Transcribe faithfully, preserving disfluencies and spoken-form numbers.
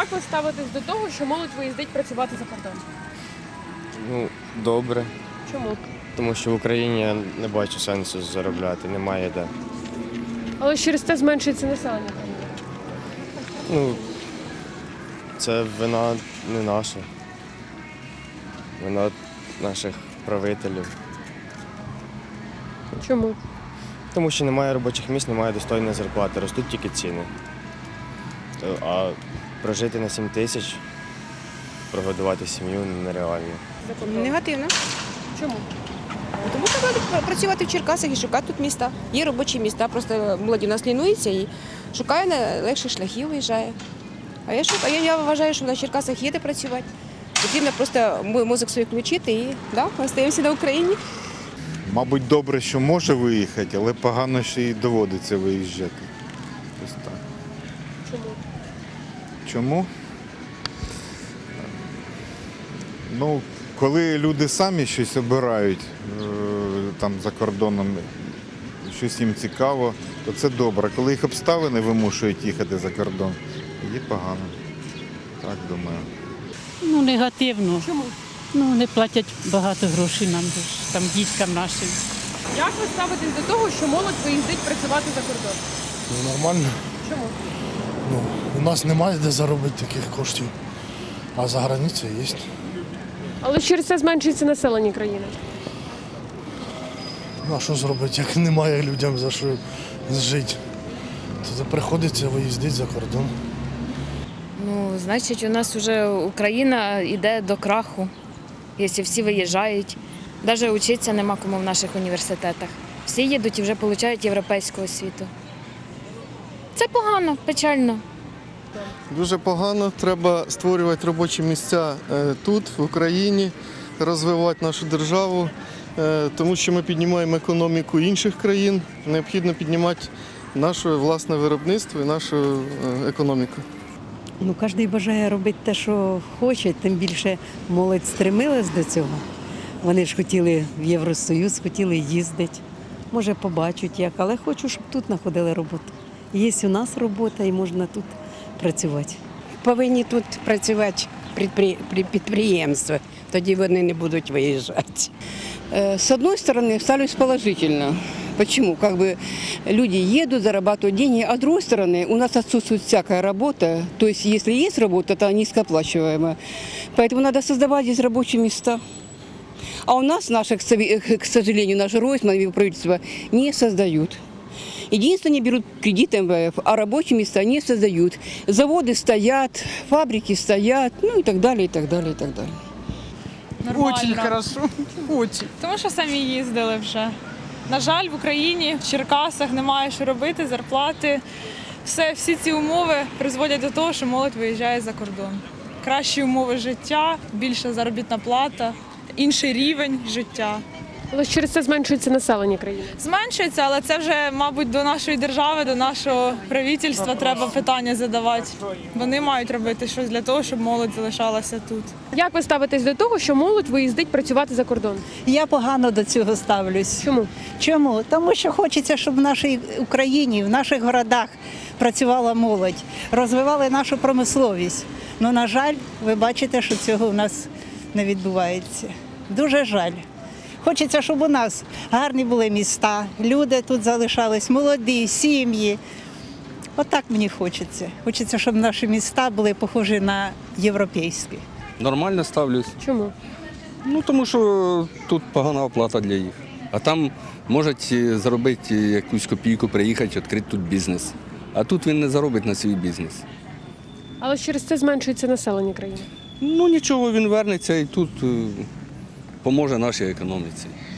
Як ви ставитесь до того, що молодь виїздить працювати за кордон? Ну, добре. Чому? Тому що в Україні я не бачу сенсу заробляти, немає де. Але через це зменшується населення країни. Ну, це вина не наша. Вина наших правителів. Чому? Тому що немає робочих місць, немає достойної зарплати, ростуть тільки ціни. То- А прожити на сім тисяч, прогодувати сім'ю нереально. За кордон. Негативно. Чому? Тому треба працювати в Черкасах і шукати тут міста. Є робочі міста, просто молодь у нас лінується і шукає легших шляхів, виїжджає. А я, шукаю, я вважаю, що на Черкасах є де працювати. Потрібно просто мозок свій включити і да, залишаємося на Україні. Мабуть, добре, що може виїхати, але погано, що і доводиться виїжджати. Ось так. Чому? Чому? Ну, коли люди самі щось обирають е, там за кордоном, щось їм цікаво, то це добре. Коли їх обставини вимушують їхати за кордон, тоді погано. Так думаю. Ну, негативно. Чому? Ну, не платять багато грошей нам, там, діткам нашим. Як ви ставитесь до того, що молодь виїздить працювати за кордон? Ну, нормально. Чому? Ну, у нас немає де заробити таких коштів, а за границею є. Але через це зменшується населення країни. Ну, а що зробити, як немає людям за що жити? То приходиться виїздити за кордон. Ну, значить, у нас вже Україна йде до краху, якщо всі виїжджають. Навіть вчитися нема кому в наших університетах. Всі їдуть і вже отримують європейську освіту. Це погано, печально. Дуже погано. Треба створювати робочі місця е, тут, в Україні, розвивати нашу державу, е, тому що ми піднімаємо економіку інших країн. Необхідно піднімати наше власне виробництво і нашу е, економіку. Ну, кожен бажає робити те, що хоче, тим більше молодь стремилась до цього. Вони ж хотіли в Євросоюз, хотіли їздити. Може, побачать як, але хочу, щоб тут знаходили роботу. Є у нас робота і можна тут працювати. Повинні тут працювати підприємства, тоді вони не будуть виїжджати. С одной стороны, ставлюсь положительно. Почему? Как бы люди едут, зарабатывают деньги, а с другой стороны, у нас отсутствует всякая работа. То есть, если есть работа, то низкооплачиваемая. Поэтому надо создавать здесь рабочие места. А у нас, наших, к сожалению, наше Ройсман, правительство не создают. Единственное, они берут кредит эм вэ эф, а рабочие места не создают. Заводы стоят, фабрики стоят, ну и так далее, и так далее, и так далее. Нормально. Очень хорошо. Очень. Тому що самі їздили вже. На жаль, в Україні, в Черкасах немає що робити, зарплати. Все, всі ці умови призводять до того, що молодь виїжджає за кордон. Кращі умови життя, більша заробітна плата, інший рівень життя. Але через це зменшується населення країни. Зменшується, але це вже, мабуть, до нашої держави, до нашого правительства треба питання задавати. Вони мають робити щось для того, щоб молодь залишалася тут. Як ви ставитесь до того, що молодь виїздить працювати за кордон? Я погано до цього ставлюсь. Чому? Чому? Тому що хочеться, щоб в нашій Україні, в наших городах працювала молодь, розвивали нашу промисловість. Ну, на жаль, ви бачите, що цього у нас не відбувається. Дуже жаль. Хочеться, щоб у нас гарні були міста, люди тут залишались, молоді, сім'ї. Отак мені хочеться. Хочеться, щоб наші міста були похожі на європейські. Нормально ставлюсь. Чому? Ну, тому що тут погана оплата для їх. А там можуть заробити якусь копійку, приїхати, відкрити тут бізнес. А тут він не заробить на свій бізнес. Але через це зменшується населення країни. Ну, нічого, він вернеться і тут поможе нашій економіці.